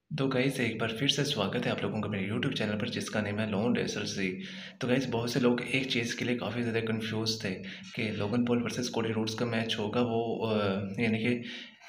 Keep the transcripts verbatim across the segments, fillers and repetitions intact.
तो गाइस एक बार फिर से स्वागत है आप लोगों का मेरे यूट्यूब चैनल पर जिसका नेम है लोन रेसर सी। तो गाइस बहुत से लोग एक चीज़ के लिए काफ़ी ज़्यादा कंफ्यूज थे कि Logan Paul versus Cody Rhodes का मैच होगा वो अ, यानी कि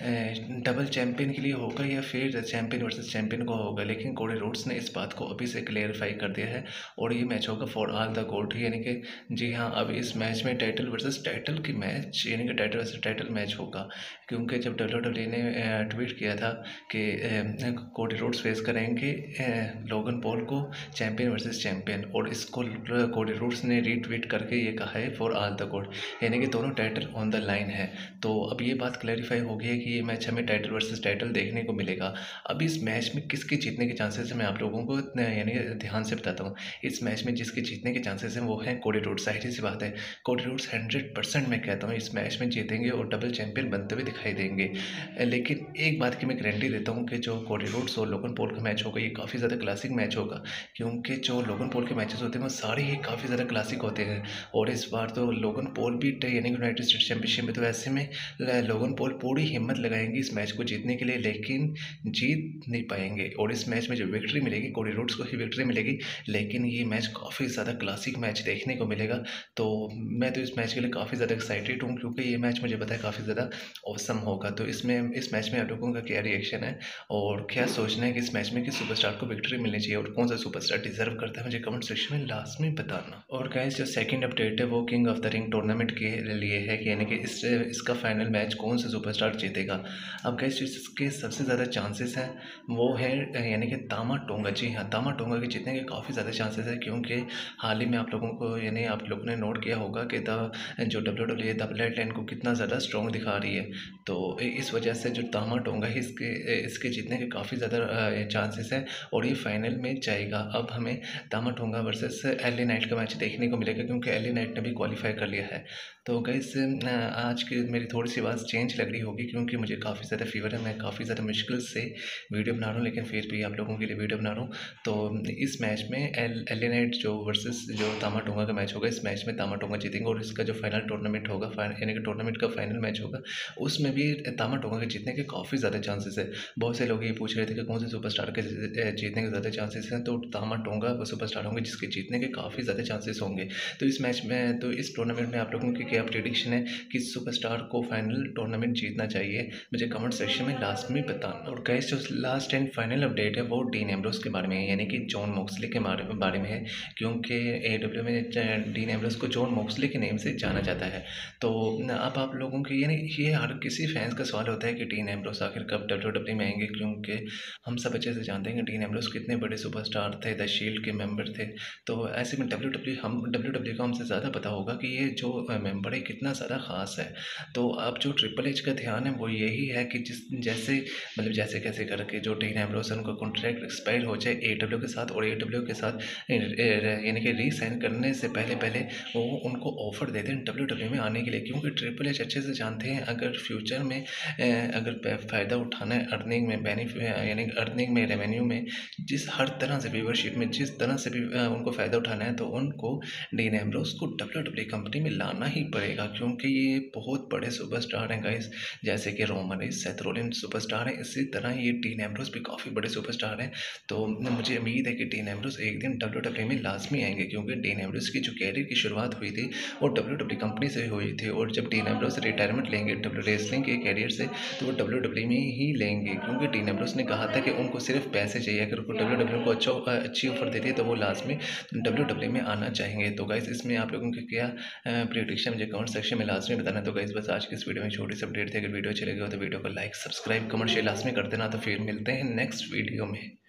अ, डबल चैंपियन के लिए होगा या फिर चैंपियन वर्सेस चैंपियन को होगा। लेकिन कोडी रोड्स ने इस बात को अभी से क्लेरिफाई कर दिया है और ये मैच होगा फॉर ऑल द गोल्ड, यानी कि जी हाँ, अब इस मैच में टाइटल वर्सेस टाइटल की मैच यानी कि टाइटल वर्सेस टाइटल मैच होगा। क्योंकि जब डब्ल्यू डब्ल्यू ने ट्वीट किया था कि कोडी रोड्स फेस करेंगे लोगन पॉल को चैंपियन वर्सेस चैंपियन, और इसको कोडी रोड्स ने रीट्वीट करके ये कहा है फॉर ऑल द गोल्ड, यानी कि दोनों टाइटल ऑन द लाइन है। तो अब ये बात क्लैरिफाई हो गई है कि ये मैच हमें टाइटल वर्सेस टाइटल देखने को मिलेगा। अब इस मैच में किसके जीतने के चांसेस है मैं आप लोगों को यानी ध्यान से बताता हूँ। इस मैच में जिसके जीतने के चांसेस हैं वो हैं कोडी रोड्स। जाहिर सी बात है, कोडी रोड्स हंड्रेड परसेंट मैं कहता हूँ इस मैच में जीतेंगे और डबल चैंपियन बनते हुए दिखाई देंगे। लेकिन एक बात की मैं गारंटी देता हूँ कि जो कोडी रोड्स और लोगन पॉल का मैच होगा ये काफ़ी ज़्यादा क्लासिक मैच होगा। क्योंकि जो लोगन पॉल के मैचेस होते हैं वो सारे ही काफ़ी ज़्यादा क्लासिक होते हैं। और इस बार तो लोगन पॉल भी यानी कि यूनाइटेड स्टेट्स चैंपियनशिप में, तो ऐसे में लोगन पॉल पूरी हिम्मत लगाएंगे इस मैच को जीतने के लिए, लेकिन जीत नहीं पाएंगे। और इस मैच में जो विक्ट्री मिलेगी कोडी रोड्स को ही विक्ट्री मिलेगी। लेकिन ये मैच काफ़ी ज़्यादा क्लासिक मैच देखने को मिलेगा। तो मैं तो इस मैच के लिए काफ़ी ज़्यादा एक्साइटेड हूँ क्योंकि ये मैच मुझे पता है काफ़ी ज़्यादा ऑसम होगा। तो इसमें इस मैच में आप लोगों का क्या रिएक्शन है और क्या सोचना है कि इस मैच में किस सुपरस्टार को विक्ट्री मिलनी चाहिए और कौन सा सुपरस्टार डिजर्व करता है, मुझे कमेंट सेक्शन में लास्ट में बताना। और गाइस जो सेकंड अपडेट है वो king of the ring tournament के लिए है कि यानी कि इस इसका फाइनल मैच कौन सा सुपरस्टार जीतेगा। अब गाइस इसके सबसे ज़्यादा चांसेस हैं वो है यानी कि तामा टोंगा। जी हाँ, तामा टोंगा के जीतने के काफ़ी ज़्यादा चांसेस है क्योंकि हाल ही में आप लोगों को यानी आप लोगों ने नोट किया होगा कि द जो W W the blood line को कितना ज़्यादा स्ट्रॉन्ग दिखा रही है। तो इस वजह से जो तामा टोंगा है इसके इसके जीतने के काफ़ी ज़्यादा चांसेस हैं और ये फाइनल में जाएगा। अब हमें Tama Tonga versus L A Knight का मैच देखने को मिलेगा क्योंकि एल ए नाइट ने भी क्वालिफाई कर लिया है। तो गाइस आज की मेरी थोड़ी सी आवाज़ चेंज लग रही होगी क्योंकि मुझे काफ़ी ज़्यादा फीवर है, मैं काफ़ी ज़्यादा मुश्किल से वीडियो बना रहा हूँ, लेकिन फिर भी आप लोगों के लिए वीडियो बना रहा हूँ। तो इस मैच में एल एल ए नाइट जो वर्सेस जो तामा टोंगा का मैच होगा, इस मैच में तामा टोंगा जीतेंगे और इसका जो फाइनल टूर्नामेंट होगा यानी कि टूर्नामेंट का फाइनल मैच होगा उसमें भी तामा टोंगा के जीतने के काफ़ी ज़्यादा चांसेस है। बहुत से लोग ये पूछ रहे थे कि कौन से सुपरस्टार के जीतने के ज़्यादा चांसेस हैं, तो तामा टोंगा वो सुपरस्टार होंगे जिसके जीतने के काफ़ी ज़्यादा चांसेस होंगे। तो इस मैच में तो इस टूर्नामेंट में आप लोगों की क्या प्रेडिक्शन है किस सुपरस्टार को फाइनल टूर्नामेंट जीतना चाहिए, मुझे कमेंट सेक्शन में लास्ट में बताना। और गाइस जो लास्ट एंड फाइनल अपडेट है वो डीन एम्ब्रोस के बारे में है, यानी कि जॉन मॉक्सली के बारे में है क्योंकि ए डब्ल्यू में डीन एम्ब्रोस को जॉन मॉक्सली के नेम से जाना जाता है। तो अब आप लोगों की यानी ये हर किसी फैंस का सवाल होता है कि डीन एम्ब्रोस आखिर कब डब्ल्यू डब्ल्यू में आएंगे, क्योंकि हम सब अच्छे से जानते हैं कि डीन एम्ब्रोस कितने बड़े सुपरस्टार थे, द शील्ड के मेंबर थे। तो ऐसे में डब्ल्यू डब्ल्यू हम डब्ल्यू डब्ल्यू को हमसे ज़्यादा पता होगा कि ये जो मेंबर है कितना ज़्यादा ख़ास है। तो अब जो ट्रिपल एच का ध्यान है वो यही है कि जिस जैसे मतलब जैसे कैसे करके जो डीन एम्ब्रोस उनका कॉन्ट्रैक्ट एक्सपायर हो जाए ए डब्ल्यू के साथ, और ए डब्ल्यू के साथ यानी कि रीसाइन करने से पहले पहले वो उनको ऑफर देते हैं डब्ल्यू डब्ल्यू में आने के लिए, क्योंकि ट्रिपल एच अच्छे से जानते हैं अगर फ्यूचर में अगर फ़ायदा उठाना है अर्निंग में बेनिफिट यानी अर्निंग में रेवेन्यू में जिस हर तरह से व्यूवरशिप में जिस तरह से भी उनको फ़ायदा उठाना है तो उनको डीन एम्ब्रोस को डब्ल्यू डब्ल्यू कंपनी में लाना ही पड़ेगा, क्योंकि ये बहुत बड़े सुपरस्टार हैं गाइस। जैसे कि Roman Reigns Seth Rollins superstar है, इसी तरह ये डीन एम्ब्रोस भी काफ़ी बड़े सुपरस्टार हैं। तो मुझे उम्मीद है कि डीन एम्ब्रोस एक दिन डब्ल्यू डब्ल्यू में लाजमी आएंगे, क्योंकि डीन एम्ब्रोस की जो कैरियर की शुरुआत हुई थी वो डब्ल्यू डब्ल्यू कंपनी से हुई थी, और जब डीन एम्ब्रोस रिटायरमेंट लेंगे डब्ल्यू रेसलिंग के कैरियर से तो वो डब्ल्यू डब्ल्यू में ही लेंगे, क्योंकि डीन एम्ब्रोस ने कहा था कि उनको सिर्फ पैसे चाहिए। अगर उनको डब्ल्यू डब्ल्यू को अच्छा अच्छी ऑफर देती है तो वो लाजमी डब्ल्यू डब्ल्यू में आना चाहेंगे। तो गाइस इसमें आप लोगों की क्या प्रेडिक्शन मुझे कमेंट सेक्शन में लाजमी बताना। तो गाइस बस आज की इस वीडियो में छोटी सी अपडेट थी। अगर वीडियो अच्छी लगी हो तो वीडियो को लाइक सब्सक्राइब कमेंट शेयर लाजमी कर देना। तो फिर मिलते हैं नेक्स्ट वीडियो में।